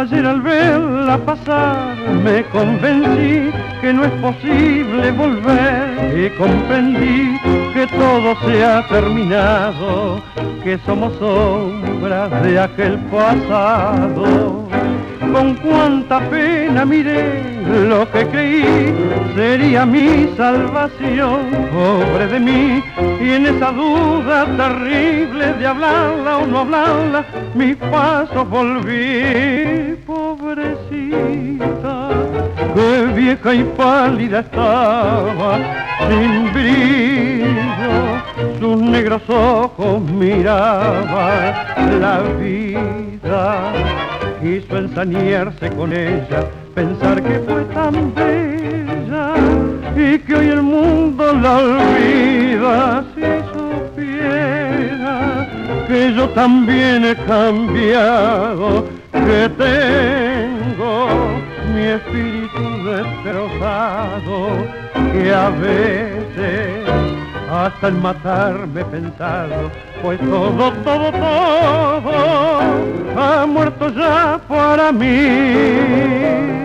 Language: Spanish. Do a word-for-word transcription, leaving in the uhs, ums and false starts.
Ayer al verla pasar me convencí que no es posible volver y comprendí que todo se ha terminado, que somos sombras de aquel pasado. Con cuánta pena miré lo que creí sería mi salvación, pobre de mí, y en esa duda terrible de hablarla o no hablarla, mis pasos volví, pobrecita, que vieja y pálida estaba, sin brillo, sus negros ojos miraban la vida. Quiso ensañarse con ella, pensar que fue tan bella y que hoy el mundo la olvida. Si supiera que yo también he cambiado, que tengo mi espíritu destrozado, que a veces hasta en matarme he pensado, pues todo, todo, todo ha muerto ya para mí.